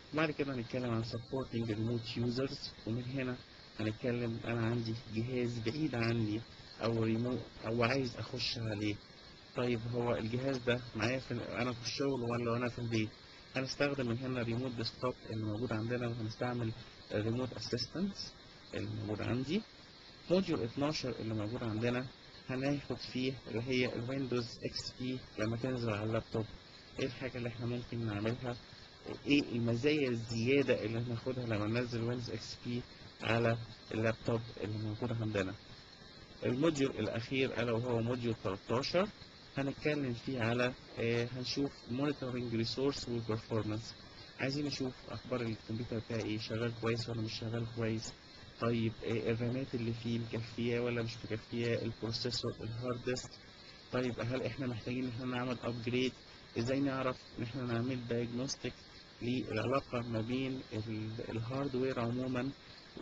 بعد كده هنتكلم عن supporting remote users، ومن هنا هنتكلم أنا عندي جهاز بعيد عني أو ريموت أو عايز أخش عليه. طيب هو الجهاز ده معايا أنا في الشغل ولا أنا في البيت؟ هنستخدم من هنا ريموت ديسكتوب اللي موجود عندنا، وهنستعمل ريموت اسيستنت اللي موجود عندي. موديول 12 اللي موجود عندنا هناخد فيه اللي هي الويندوز اكس بي لما تنزل على اللابتوب، ايه الحاجة اللي احنا ممكن نعملها، ايه المزايا الزيادة اللي هناخدها لما ننزل ويندوز اكس بي على اللابتوب اللي موجود عندنا. الموديول الأخير ألا وهو موديول 13 هنتكلم فيه على هنشوف monitoring resource وperformance. عايزين نشوف أخبار الكمبيوتر بتاعي إيه، شغال كويس ولا مش شغال كويس. طيب الرامات اللي فيه مكفية ولا مش مكفية، البروسيسور، الهارد ديسك. طيب هل إحنا محتاجين إن إحنا نعمل أبجريد؟ إزاي نعرف إن إحنا نعمل diagnostic للعلاقة ما بين الهاردوير عموما،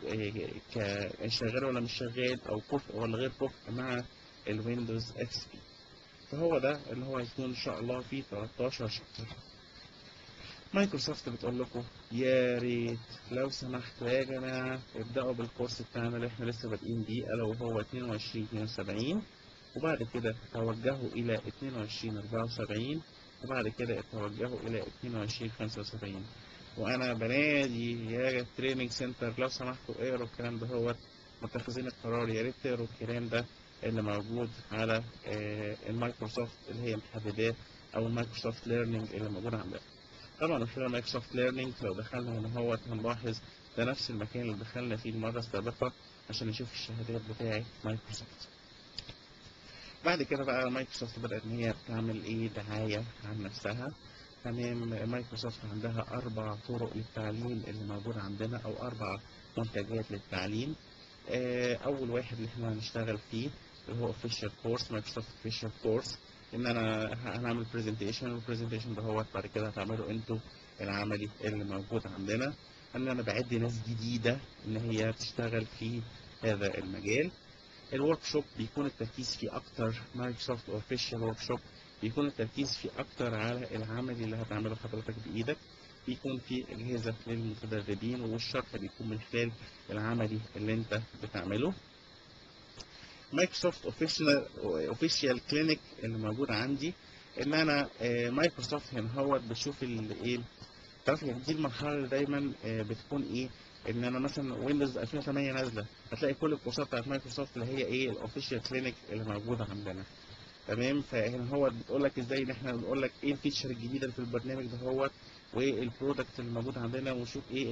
شغال ولا مش شغال، او كفء ولا غير كفء مع الويندوز اكس بي. فهو ده اللي هو هيكون ان شاء الله في 13 شابتر. مايكروسوفت بتقول لكم يا ريت لو سمحتوا يا جماعه ابداوا بالكورس بتاعنا اللي احنا لسه بادئين بيه الا وهو 22 72، وبعد كده توجهوا الى 22 74، وبعد كده توجهوا الى 22 75. وانا بنادي يا تريننج سنتر لو سمحتوا اقروا الكلام ده، هو متخذين القرار يا ريت تقروا الكلام ده اللي موجود على المايكروسوفت اللي هي محددات، او المايكروسوفت ليرنينج اللي موجود عندنا. طبعا من خلال مايكروسوفت ليرنينج لو دخلنا هنا هو هنلاحظ ده نفس المكان اللي دخلنا فيه المره السابقه عشان نشوف الشهادات بتاعه مايكروسوفت. بعد كده بقى مايكروسوفت بدأت إن هي بتعمل إيه دعاية عن نفسها. تمام، مايكروسوفت عندها 4 طرق للتعليم اللي موجود عندنا، أو 4 منتجات للتعليم. أول واحد اللي إحنا هنشتغل فيه اللي هو official course، مايكروسوفت official course. إن أنا هنعمل presentation، والبرزنتيشن ده هو بعد كده هتعمله أنتوا العملي اللي موجود عندنا. إن أنا بعد ناس جديدة إن هي تشتغل في هذا المجال. الورك شوب بيكون التركيز فيه اكتر، مايكروسوفت اوفيشال ورك شوب بيكون التركيز فيه اكتر على العمل اللي هتعمله حضرتك بايدك. بيكون فيه اجهزه للمتدربين، والشرح بيكون من خلال العملي اللي انت بتعمله. مايكروسوفت اوفيشال كلينيك اللي موجود عندي، ان انا مايكروسوفت هنا هو بشوف الايه، تعرف يعني دي المرحله اللي دايما بتكون ايه، ان انا مثلا ويندوز 2008 نازله، هتلاقي كل الكورسات بتاعت مايكروسوفت اللي هي ايه الاوفيشال كلينيك اللي موجوده عندنا. تمام، فهنا هو بتقول لك ازاي ان احنا بنقول لك ايه الفيتشر الجديده اللي في البرنامج ده هو، وايه البرودكت اللي موجود عندنا، ونشوف ايه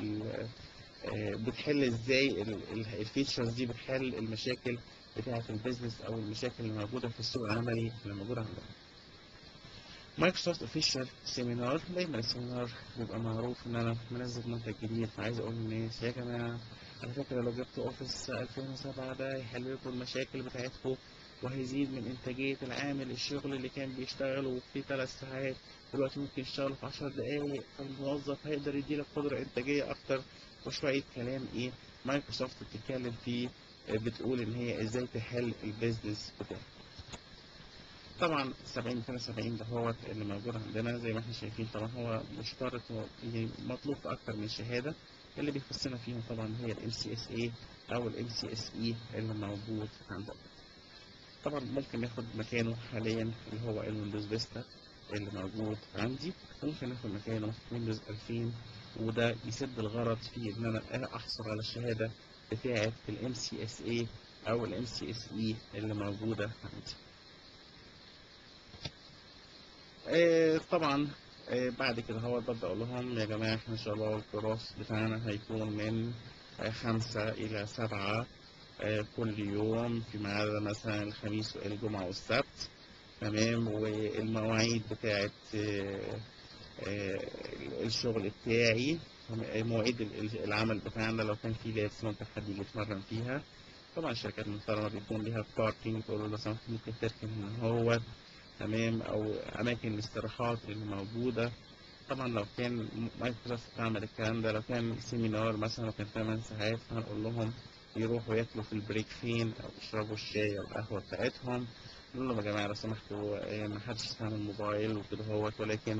بتحل ازاي الفيتشرز دي بتحل المشاكل بتاعه البيزنس او المشاكل اللي موجوده في السوق العملي اللي موجوده عندنا. مايكروسوفت اوفيشال سيمينار، دايما السيمينار بيبقى معروف ان انا منزل منتج جديد، فعايز اقول للناس يا جماعه على فكره لو جبت اوفيس 2007 ده هيحل لكم المشاكل بتاعتكم، وهيزيد من انتاجيه العامل. الشغل اللي كان بيشتغله في 3 ساعات دلوقتي ممكن يشتغله في 10 دقايق، فالموظف هيقدر يديلك قدره انتاجيه اكتر. وشويه كلام ايه مايكروسوفت بتتكلم فيه، بتقول ان هي ازاي تحل البيزنس بتاعك. طبعا 70 ده هو اللي موجود عندنا زي ما احنا شايفين. طبعا هو مشترط يعني مطلوب في اكتر من شهاده، اللي بيخصنا فيهم طبعا هي الام سي اس اي او الام سي اس اي اللي موجود عندنا. طبعا ممكن ناخد مكانه حاليا اللي هو الويندوز فيستا اللي موجود عندي، ممكن ناخد مكانه ويندوز 2000، وده يسد الغرض في ان انا احصل على الشهاده بتاعه الام سي اس اي او الام سي اس اي اللي موجوده عندي. طبعا بعد كده هو ببدأ أقول لهم يا جماعة احنا إن شاء الله الكورس بتاعنا هيكون من 5 إلى 7 كل يوم، في ميعاد مثلا الخميس والجمعة والسبت. تمام، والمواعيد بتاعت آه، الشغل بتاعي، مواعيد العمل بتاعنا لو كان في لابس ممكن حد يجي يتمرن فيها. طبعا الشركات المحترمة بيكون ليها باركينج، تقول له لو سمحت ممكن تركن هنا هو. تمام، او اماكن الاستراحات اللي موجوده. طبعا لو كان مايكروسوفت تعمل الكلام ده، لو كان سيمينار مثلا لو كان 8 ساعات، هنقول لهم يروحوا ياكلوا في البريك فين، او يشربوا الشاي او القهوه بتاعتهم. نقول لهم يا جماعه لو سمحتوا ما حدش يستعمل موبايل وكده هوت، ولكن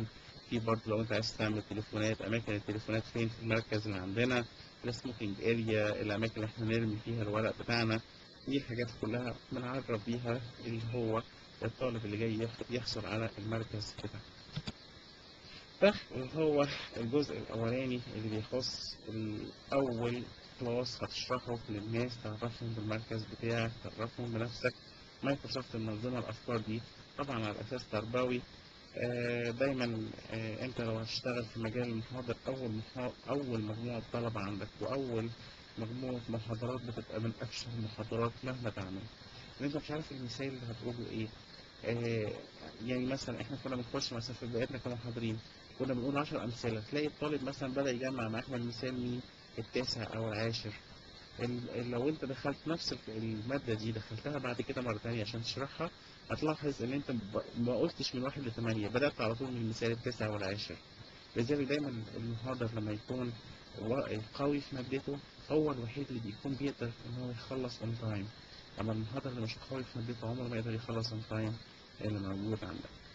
في برضه لو انت عايز تعمل تليفونات، اماكن التليفونات فين في المركز اللي عندنا، السموكينج اريا، الاماكن اللي احنا نرمي فيها الورق بتاعنا. دي الحاجات كلها بنعرف بيها اللي هو الطالب اللي جاي يحصل على المركز بتاعه. ده اللي هو الجزء الأولاني اللي بيخص الأول كلاس هتشرحه للناس، تعرفهم بالمركز بتاعك، تعرفهم بنفسك. مايكروسوفت منظمة الأفكار دي طبعا على أساس تربوي. دايما أنت لو هتشتغل في مجال المحاضر، أول مجموعة طلبة عندك وأول مجموعة محاضرات بتبقى من أفشل المحاضرات مهما تعمل، إن أنت مش عارف المثال اللي هتقوله إيه. آه، يعني مثلا احنا كنا بنخش مثلا في بدايتنا كمحاضرين، كنا بنقول 10 أمثلة، تلاقي الطالب مثلا بدأ يجمع معاك من المثال مين التاسع أو العاشر. لو أنت دخلت نفس المادة دي دخلتها بعد كده مرة تانية عشان تشرحها، هتلاحظ إن أنت ما قلتش من 1 ل8، بدأت على طول من المثال التاسع والعاشر. لذلك دايما المحاضر لما يكون قوي في مادته، هو الوحيد اللي بيكون بيقدر إن هو يخلص on time. أما المحاضر اللي مش قوي في مادته عمره ما يقدر يخلص on time اللي موجود عندك.